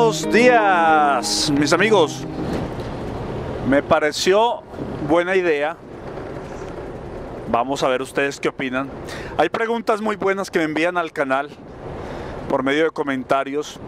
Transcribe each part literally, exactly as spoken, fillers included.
Buenos días, mis amigos. Me pareció buena idea. Vamos a ver ustedes qué opinan. Hay preguntas muy buenas que me envían al canal por medio de comentarios.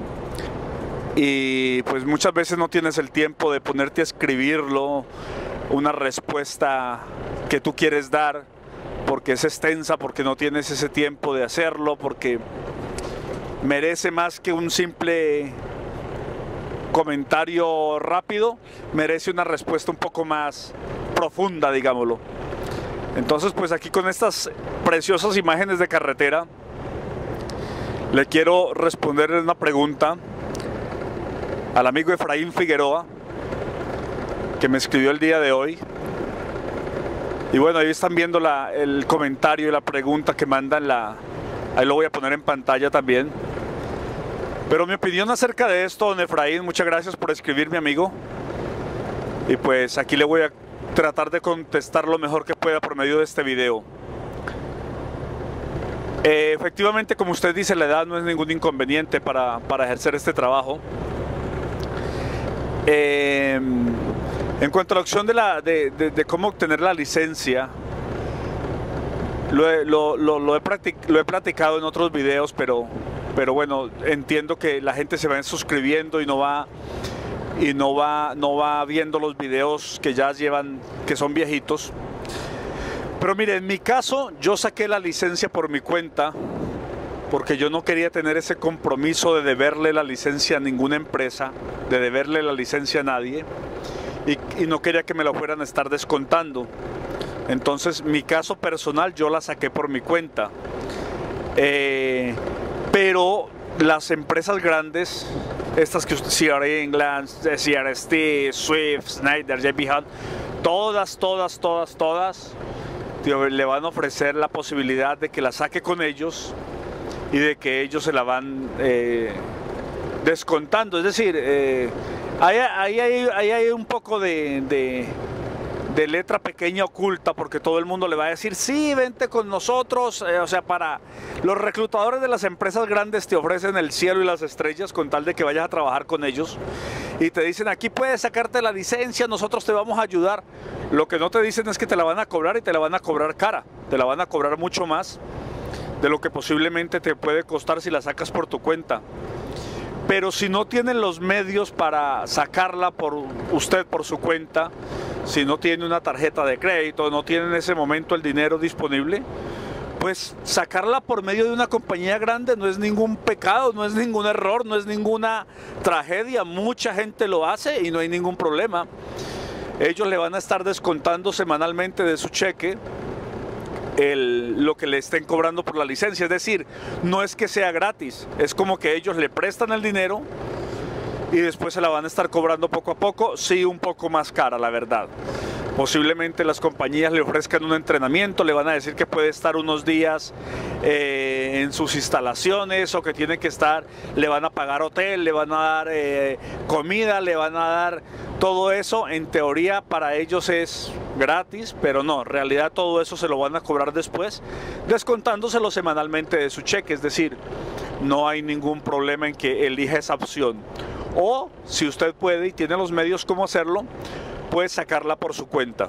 Y pues muchas veces no tienes el tiempo de ponerte a escribirlo, una respuesta que tú quieres dar, porque es extensa, porque no tienes ese tiempo de hacerlo, porque merece más que un simple comentario rápido, merece una respuesta un poco más profunda, digámoslo. Entonces, pues aquí con estas preciosas imágenes de carretera, le quiero responder una pregunta al amigo Efraín Figueroa, que me escribió el día de hoy. Y bueno, ahí están viendo la, el comentario y la pregunta que mandan, la, ahí lo voy a poner en pantalla también. Pero mi opinión acerca de esto, don Efraín, muchas gracias por escribirme, amigo. Y pues aquí le voy a tratar de contestar lo mejor que pueda por medio de este video. Eh, efectivamente, como usted dice, la edad no es ningún inconveniente para, para ejercer este trabajo. Eh, en cuanto a la opción de, la, de, de, de cómo obtener la licencia, lo he, lo, lo, lo, he practic, lo he platicado en otros videos, pero, pero bueno, entiendo que la gente se va suscribiendo y no va y no va, no va viendo los videos que ya llevan, que son viejitos. Pero mire, en mi caso, yo saqué la licencia por mi cuenta, porque yo no quería tener ese compromiso de deberle la licencia a ninguna empresa, de deberle la licencia a nadie, y, y no quería que me la fueran a estar descontando. Entonces, mi caso personal, yo la saqué por mi cuenta. Eh, pero las empresas grandes, estas que usted, C R England, C R S T, Swift, Schneider, J B Hunt, todas, todas, todas, todas, tío, le van a ofrecer la posibilidad de que la saque con ellos y de que ellos se la van eh, descontando. Es decir, eh, ahí, ahí, ahí, ahí hay un poco de, de, de letra pequeña oculta, porque todo el mundo le va a decir, sí, vente con nosotros. Eh, o sea, para los reclutadores de las empresas grandes te ofrecen el cielo y las estrellas con tal de que vayas a trabajar con ellos. Y te dicen, aquí puedes sacarte la licencia, nosotros te vamos a ayudar. Lo que no te dicen es que te la van a cobrar, y te la van a cobrar cara. Te la van a cobrar mucho más de lo que posiblemente te puede costar si la sacas por tu cuenta. Pero si no tienen los medios para sacarla por usted por su cuenta, si no tiene una tarjeta de crédito, no tiene en ese momento el dinero disponible, pues sacarla por medio de una compañía grande no es ningún pecado, no es ningún error, no es ninguna tragedia. Mucha gente lo hace y no hay ningún problema. Ellos le van a estar descontando semanalmente de su cheque El, lo que le estén cobrando por la licencia. Es decir, no es que sea gratis, es como que ellos le prestan el dinero y después se la van a estar cobrando poco a poco, sí, un poco más cara, la verdad. Posiblemente las compañías le ofrezcan un entrenamiento, le van a decir que puede estar unos días eh, en sus instalaciones, o que tiene que estar, le van a pagar hotel, le van a dar eh, comida, le van a dar todo eso. En teoría para ellos es gratis, pero no, en realidad todo eso se lo van a cobrar después, descontándoselo semanalmente de su cheque. Es decir, no hay ningún problema en que elija esa opción. O si usted puede y tiene los medios como hacerlo, puede sacarla por su cuenta.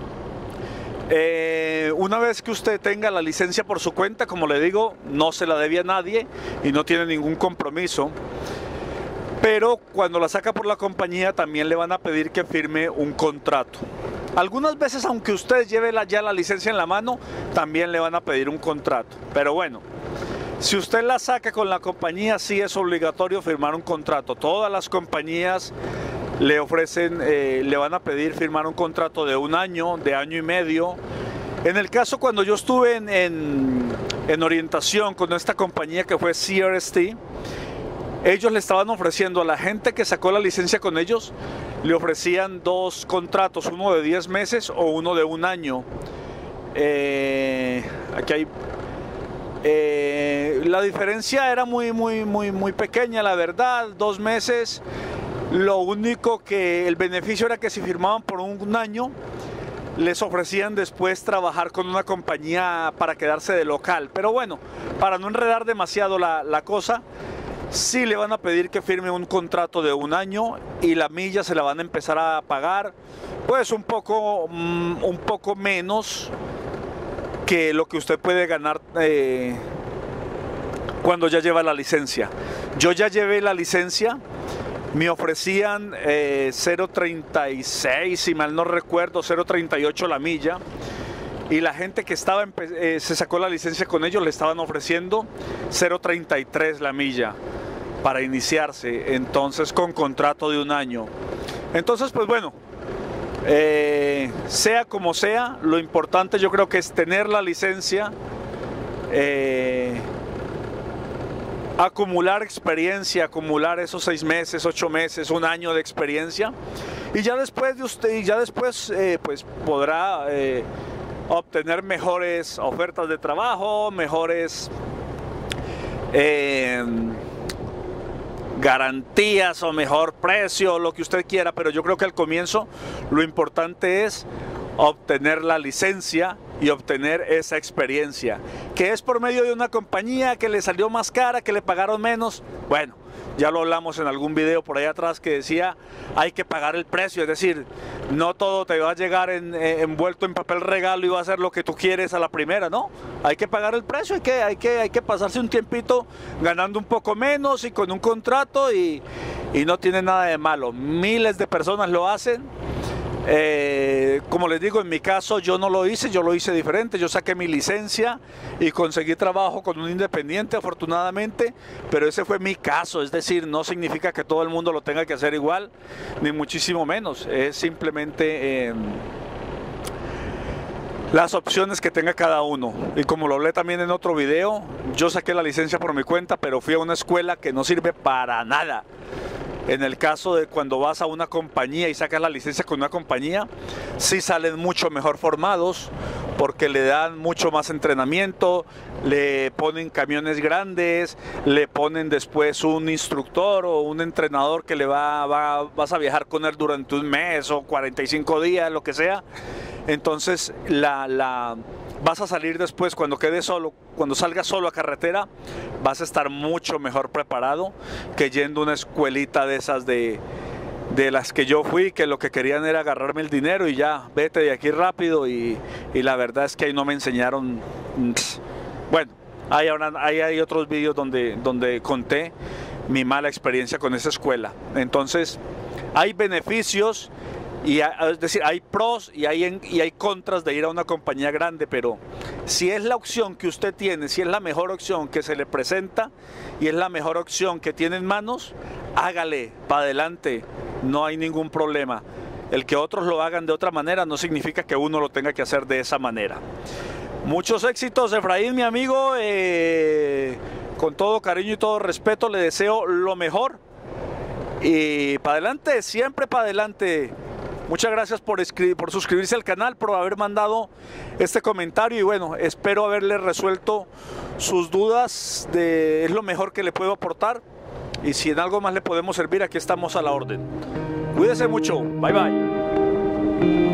Eh, una vez que usted tenga la licencia por su cuenta, como le digo, no se la debe a nadie y no tiene ningún compromiso. Pero cuando la saca por la compañía, también le van a pedir que firme un contrato. Algunas veces, aunque usted lleve la, ya la licencia en la mano, también le van a pedir un contrato. Pero bueno, si usted la saca con la compañía, sí es obligatorio firmar un contrato. Todas las compañías le ofrecen, eh, le van a pedir firmar un contrato de un año, de año y medio. En el caso cuando yo estuve en, en, en orientación con esta compañía que fue C R S T, ellos le estaban ofreciendo a la gente que sacó la licencia con ellos, le ofrecían dos contratos, uno de diez meses o uno de un año. Eh, aquí hay... Eh, la diferencia era muy, muy, muy, muy pequeña, la verdad, dos meses. Lo único que el beneficio era que si firmaban por un año, les ofrecían después trabajar con una compañía para quedarse de local. Pero bueno, para no enredar demasiado la, la cosa, sí le van a pedir que firme un contrato de un año y la milla se la van a empezar a pagar pues un poco, um, un poco menos que lo que usted puede ganar eh, cuando ya lleva la licencia. Yo ya llevé la licencia, me ofrecían eh, cero treinta y seis, si mal no recuerdo, cero treinta y ocho la milla, y la gente que estaba eh, se sacó la licencia con ellos le estaban ofreciendo cero treinta y tres la milla para iniciarse, entonces con contrato de un año. Entonces pues bueno, eh, sea como sea, lo importante yo creo que es tener la licencia, eh, acumular experiencia, acumular esos seis meses, ocho meses, un año de experiencia, y ya después de usted, ya después eh, pues podrá eh, obtener mejores ofertas de trabajo, mejores eh, garantías o mejor precio, lo que usted quiera, pero yo creo que al comienzo lo importante es obtener la licencia y obtener esa experiencia, que es por medio de una compañía que le salió más cara, que le pagaron menos. Bueno, ya lo hablamos en algún video por ahí atrás que decía hay que pagar el precio, es decir, no todo te va a llegar en, eh, envuelto en papel regalo y va a ser lo que tú quieres a la primera, ¿no? Hay que pagar el precio, hay que, hay que, hay que pasarse un tiempito ganando un poco menos y con un contrato, y, y no tiene nada de malo. Miles de personas lo hacen. Eh, como les digo, en mi caso yo no lo hice, yo lo hice diferente. Yo saqué mi licencia y conseguí trabajo con un independiente, afortunadamente, pero ese fue mi caso. Es decir, no significa que todo el mundo lo tenga que hacer igual, ni muchísimo menos. Es simplemente eh, las opciones que tenga cada uno. Y como lo hablé también en otro video, yo saqué la licencia por mi cuenta, pero fui a una escuela que no sirve para nada. En el caso de cuando vas a una compañía y sacas la licencia con una compañía, sí salen mucho mejor formados, porque le dan mucho más entrenamiento, le ponen camiones grandes, le ponen después un instructor o un entrenador que le va, va vas a viajar con él durante un mes o cuarenta y cinco días, lo que sea. Entonces la, la, vas a salir después, cuando quedes solo, cuando salgas solo a carretera, vas a estar mucho mejor preparado que yendo a una escuelita de esas de, de las que yo fui, que lo que querían era agarrarme el dinero y ya, vete de aquí rápido, y, y la verdad es que ahí no me enseñaron. Bueno, hay, hay, hay otros vídeos donde, donde conté mi mala experiencia con esa escuela. Entonces hay beneficios, y hay, es decir, hay pros y hay, en, y hay contras de ir a una compañía grande, pero si es la opción que usted tiene, si es la mejor opción que se le presenta y es la mejor opción que tiene en manos, hágale, para adelante, no hay ningún problema. El que otros lo hagan de otra manera no significa que uno lo tenga que hacer de esa manera. Muchos éxitos, Efraín, mi amigo, eh, con todo cariño y todo respeto le deseo lo mejor, y para adelante, siempre para adelante. Muchas gracias por, por suscribirse al canal, por haber mandado este comentario, y bueno, espero haberle resuelto sus dudas. De, es lo mejor que le puedo aportar, y si en algo más le podemos servir, aquí estamos a la orden. Cuídese mucho, bye bye.